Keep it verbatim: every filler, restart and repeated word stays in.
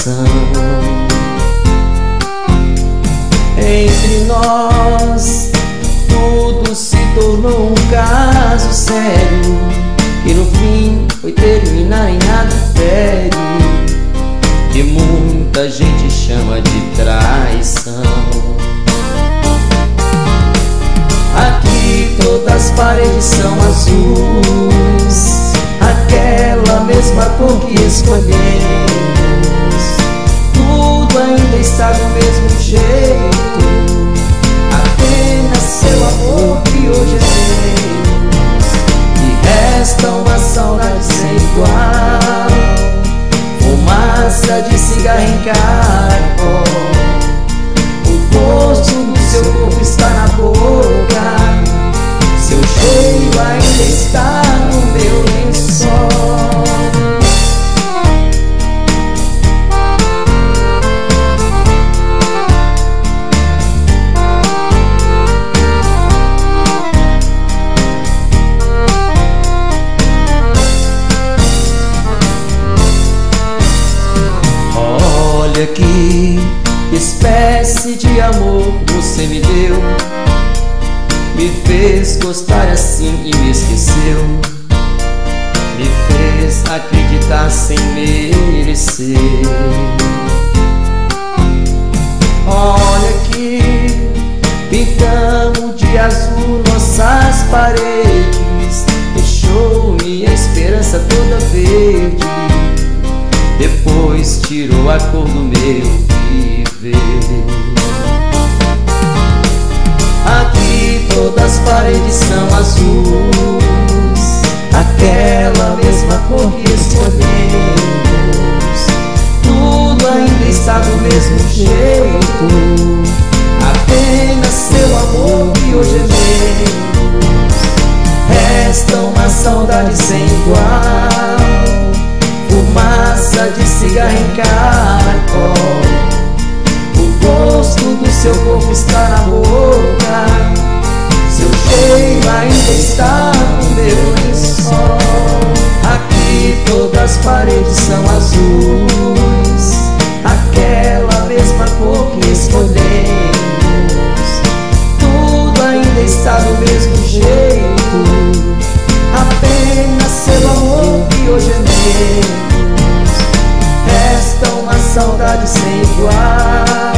traição. Entre nós tudo se tornou um caso sério, que no fim foi terminar em adultério, que muita gente chama de traição. Aqui todas as paredes são azuis, aquela mesma cor que escolhemos. Tudo ainda está do mesmo jeito, apenas seu amor que hoje temos. E resta uma saudade sem igual, fumaça de cigarro em caracol. O gosto do seu corpo está na boca, seu cheiro ainda está no meu lençol. Olha que espécie de amor você me deu, me fez gostar assim e me esqueceu, me fez acreditar sem merecer. Olha que pintamos de azul nossas paredes, deixou minha esperança toda verde, depois tirou a cor do meu viver. Aqui todas as paredes são azuis, aquela mesma cor que escolhemos. Tudo ainda está do mesmo jeito, apenas seu amor que hoje é menos. Resta uma saudade sem igual, fumaça de cigarro em caracol. O gosto do seu corpo está na boca, seu cheiro ainda está no meu lençol. Aqui todas as paredes são azuis, aquela mesma cor que escolhemos. Tudo ainda está do mesmo jeito, apenas seu amor que hoje é menos. Resta uma saudade sem igual,